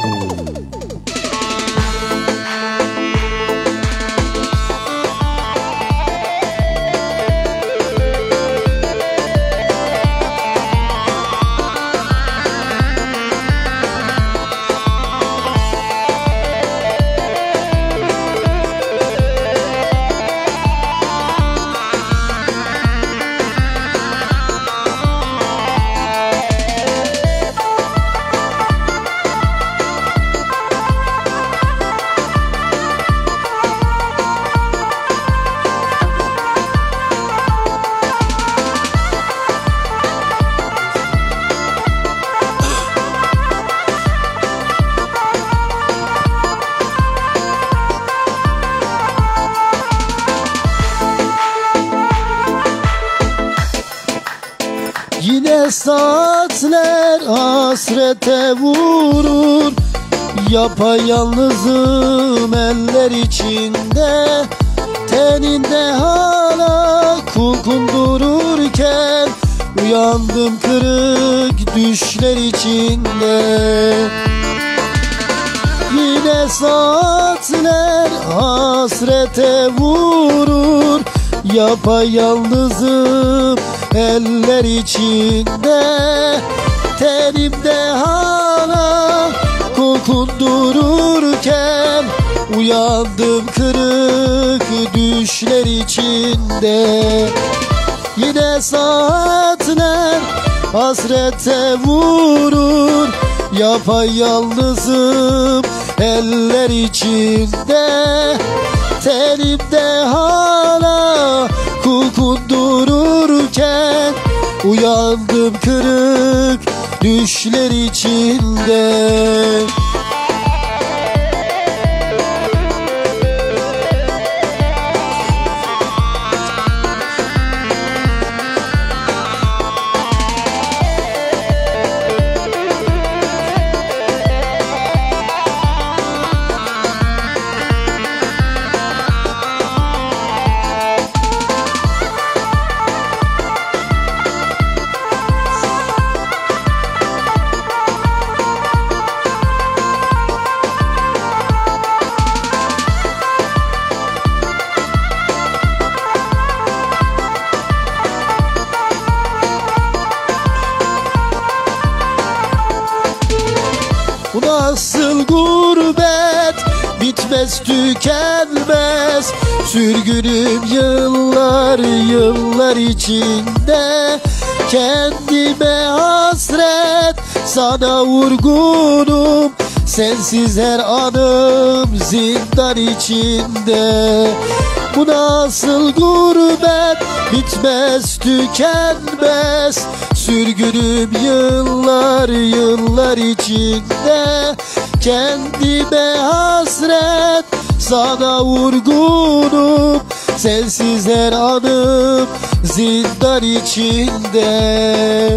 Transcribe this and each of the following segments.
Yine saatler hasrete vurur, yapayalnızım eller içinde. Teninde hala kokun dururken, uyandım kırık düşler içinde. Yine saatler hasrete vurur, yapayalnızım eller içinde. Tenimde hala kokun dururken, uyandım kırık düşler içinde. Yine saatler hasrete vurur, yapayalnızım eller içinde. Tenimde hala kokun dururken, uyandım kırık düşler içinde. Bu nasıl gurbet, bitmez tükenmez. Sürgünüm yıllar yıllar içinde. Kendime hasret, sana vurgunum. Sensiz her anım zindan içinde. Bu nasıl gurbet, bitmez tükenmez. Sürgünüm yıllar yıllar içinde. Kendime hasret, sana vurgunum. Sensiz her anım zindan içinde.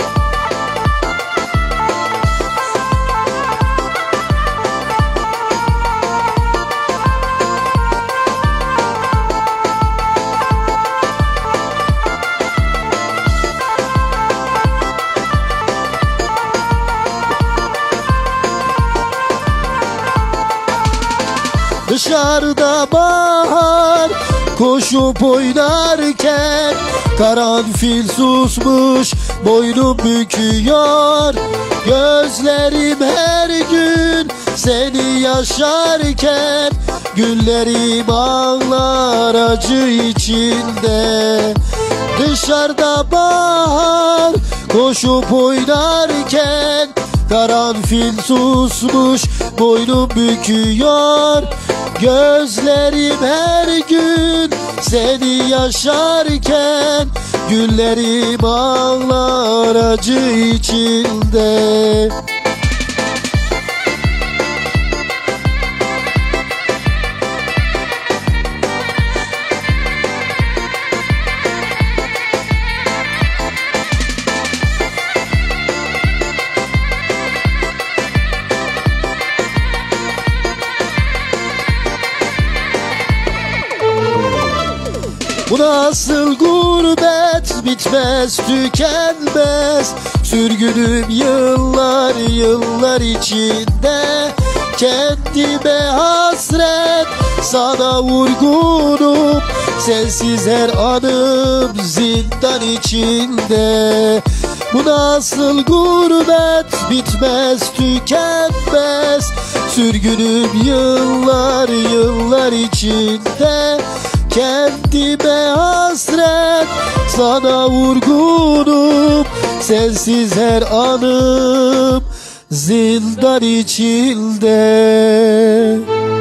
Dışarıda bahar koşup oynarken, karanfil susmuş boynum büküyor. Gözlerim her gün seni yaşarken, güllerim ağlar acı içinde. Dışarıda bahar koşup oynarken, karanfil susmuş boynum büküyor. Gözlerim her gün seni yaşarken, güllerim ağlar acı içinde. Bu nasıl gurbet, bitmez tükenmez. Sürgünüm yıllar yıllar içinde, kendime hasret sana vurgunum. Sensiz her anım zindan içinde. Bu nasıl gurbet, bitmez tükenmez. Sürgünüm yıllar yıllar içinde, kendime hasret sana vurgunum. Sensiz her anım zindan içinde.